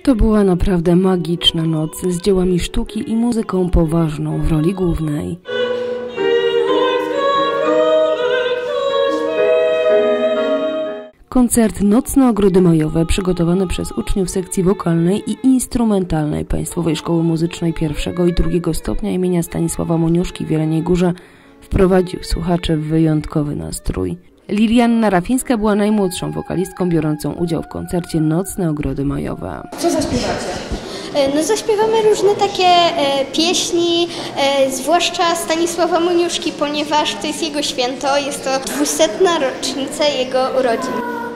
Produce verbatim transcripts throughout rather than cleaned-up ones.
To była naprawdę magiczna noc z dziełami sztuki i muzyką poważną w roli głównej. Koncert Nocne Ogrody Majowe przygotowany przez uczniów sekcji wokalnej i instrumentalnej Państwowej Szkoły Muzycznej pierwszego i drugiego stopnia imienia Stanisława Moniuszki w Jeleniej Górze wprowadził słuchaczy w wyjątkowy nastrój. Lilianna Rafińska była najmłodszą wokalistką biorącą udział w koncercie Nocne Ogrody Majowe. Co zaśpiewacie? No zaśpiewamy różne takie e, pieśni, e, zwłaszcza Stanisława Moniuszki, ponieważ to jest jego święto, jest to dwusetna rocznica jego urodzin.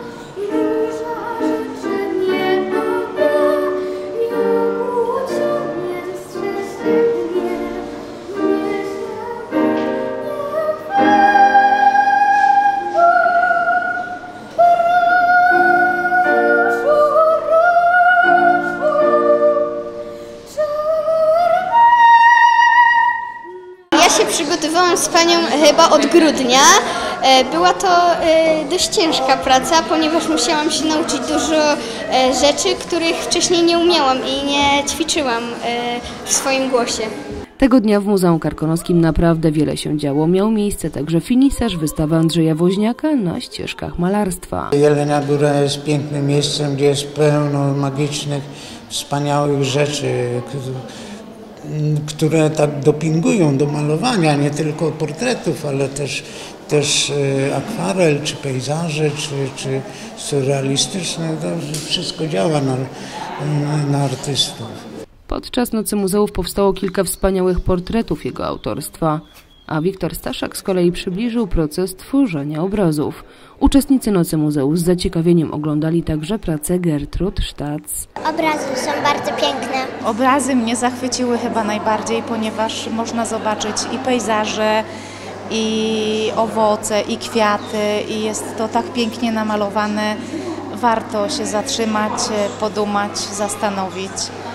Ja się przygotowałam z panią chyba od grudnia. Była to dość ciężka praca, ponieważ musiałam się nauczyć dużo rzeczy, których wcześniej nie umiałam i nie ćwiczyłam w swoim głosie. Tego dnia w Muzeum Karkonoskim naprawdę wiele się działo. Miał miejsce także finisaż wystawy Andrzeja Woźniaka na ścieżkach malarstwa. Jelenia Góra jest pięknym miejscem, gdzie jest pełno magicznych, wspaniałych rzeczy, które tak dopingują do malowania, nie tylko portretów, ale też, też akwarel, czy pejzaże, czy, czy surrealistyczne. To wszystko działa na, na artystów. Podczas Nocy Muzeów powstało kilka wspaniałych portretów jego autorstwa, a Wiktor Staszak z kolei przybliżył proces tworzenia obrazów. Uczestnicy Nocy Muzeów z zaciekawieniem oglądali także pracę Gertrud Sztac. Obrazy są bardzo piękne. Obrazy mnie zachwyciły chyba najbardziej, ponieważ można zobaczyć i pejzaże, i owoce, i kwiaty, i jest to tak pięknie namalowane. Warto się zatrzymać, podumać, zastanowić.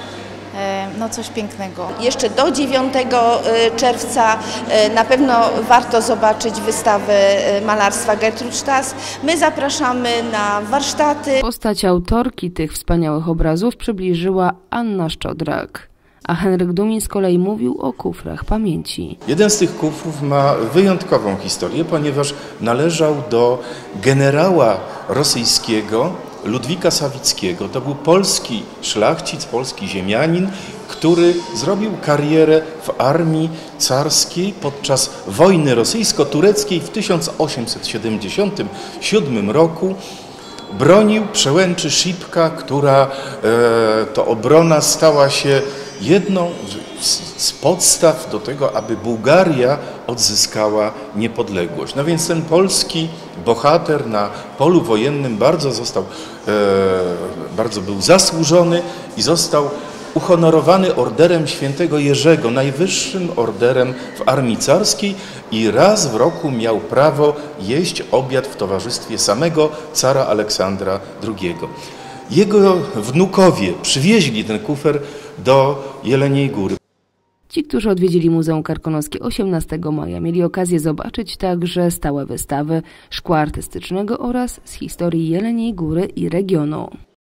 No coś pięknego. Jeszcze do dziewiątego czerwca na pewno warto zobaczyć wystawę malarstwa Gertrud Sztac. My zapraszamy na warsztaty. Postać autorki tych wspaniałych obrazów przybliżyła Anna Szczodrak, a Henryk Dumin z kolei mówił o kufrach pamięci. Jeden z tych kufrów ma wyjątkową historię, ponieważ należał do generała rosyjskiego Ludwika Sawickiego. To był polski szlachcic, polski ziemianin, który zrobił karierę w armii carskiej podczas wojny rosyjsko-tureckiej w tysiąc osiemset siedemdziesiątym siódmym roku. Bronił przełęczy Szipka, która e, to obrona stała się jedną z podstaw do tego, aby Bułgaria odzyskała niepodległość. No więc ten polski bohater na polu wojennym bardzo został, e, bardzo był zasłużony i został uhonorowany orderem świętego Jerzego, najwyższym orderem w armii carskiej, i raz w roku miał prawo jeść obiad w towarzystwie samego cara Aleksandra drugiego. Jego wnukowie przywieźli ten kufer do Jeleniej Góry. Ci, którzy odwiedzili Muzeum Karkonoskie osiemnastego maja, mieli okazję zobaczyć także stałe wystawy szkła artystycznego oraz z historii Jeleniej Góry i regionu.